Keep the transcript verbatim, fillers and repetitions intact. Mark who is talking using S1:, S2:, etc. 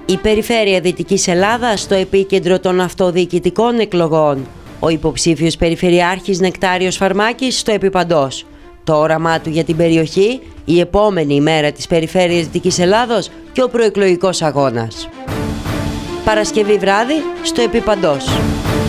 S1: Η περιφέρεια Δυτικής Ελλάδας στο επίκεντρο των αυτοδιοικητικών εκλογών. Ο υποψήφιος περιφερειάρχης Νεκτάριος Φαρμάκης στο Επιπαντός. Το όραμά του για την περιοχή, η επόμενη ημέρα της περιφέρειας Δυτικής Ελλάδος και ο προεκλογικός αγώνας. Παρασκευή βράδυ στο Επιπαντός.